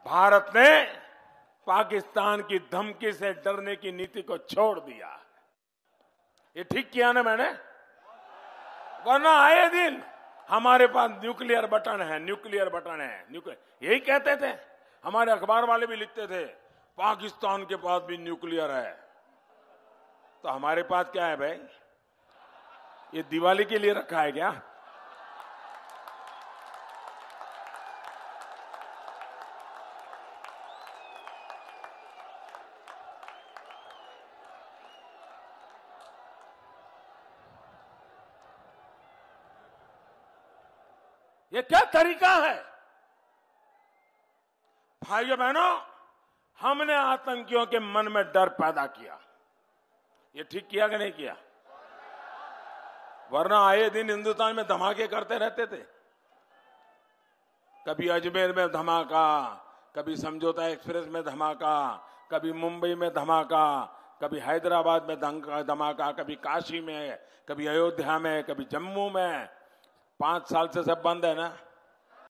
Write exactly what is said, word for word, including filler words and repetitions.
भारत ने पाकिस्तान की धमकी से डरने की नीति को छोड़ दिया। ये ठीक किया ना मैंने? वरना आए दिन हमारे पास न्यूक्लियर बटन है, न्यूक्लियर बटन है, न्यूक्लियर यही कहते थे। हमारे अखबार वाले भी लिखते थे पाकिस्तान के पास भी न्यूक्लियर है। तो हमारे पास क्या है भाई? ये दिवाली के लिए रखा है क्या? ये क्या तरीका है? भाइयों बहनों, हमने आतंकियों के मन में डर पैदा किया। ये ठीक किया कि नहीं किया? वरना आए दिन हिंदुस्तान में धमाके करते रहते थे। कभी अजमेर में धमाका, कभी समझौता एक्सप्रेस में धमाका, कभी मुंबई में धमाका, कभी हैदराबाद में धमाका, कभी काशी में, कभी अयोध्या में, कभी जम्मू में। पांच साल से सब बंद है ना।